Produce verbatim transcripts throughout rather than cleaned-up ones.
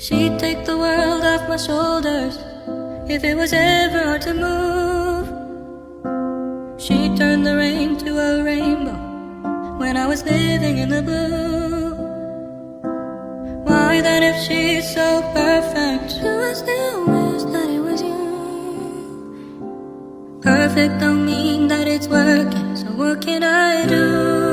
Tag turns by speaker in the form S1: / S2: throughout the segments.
S1: She'd take the world off my shoulders if it was ever hard to move. She'd turn the rain to a rainbow when I was living in the blue. Why then, if she's so perfect, do I still wish that it was you? Perfect don't mean that it's working, so what can I do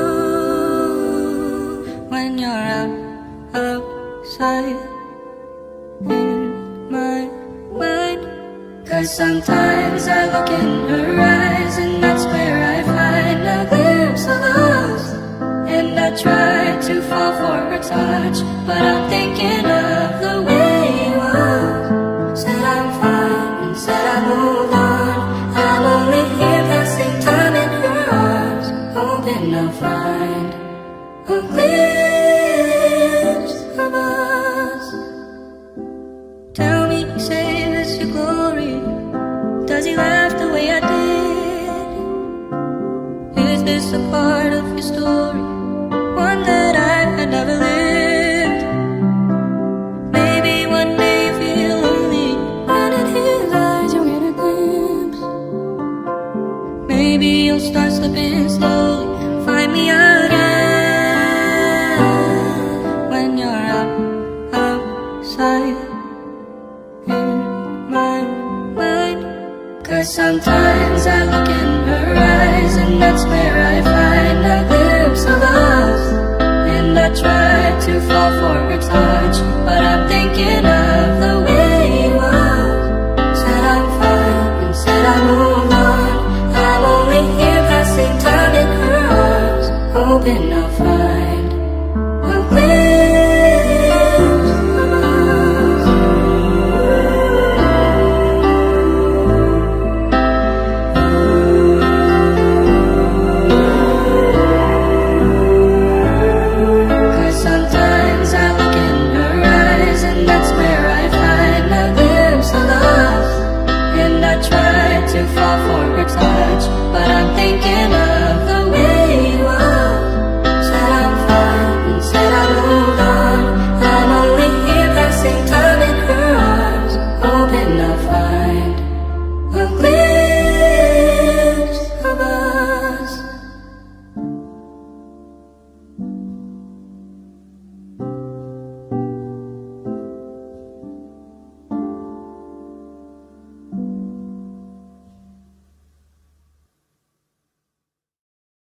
S1: when you're out, outside in my mind? 'Cause sometimes I look in her eyes, and that's where I find a glimpse of us. And I try to fall for her touch, but I'm thinking of the way you was. Said I'm fine and said I moved on. I'm only here passing time in her arms, hoping I'll find a glimpse of us. Tell me, say this your glory? Does he laugh the way I did? Is this a part of your story, one that I had never lived? Maybe one day you feel lonely, and in his eyes you'll get a glimpse. Maybe you'll start slipping slowly and find me again when you're out, outside in my mind. 'Cause sometimes I look in her eyes, and that's where I find a glimpse of us. And I try to fall for her touch, but I'm thinking of the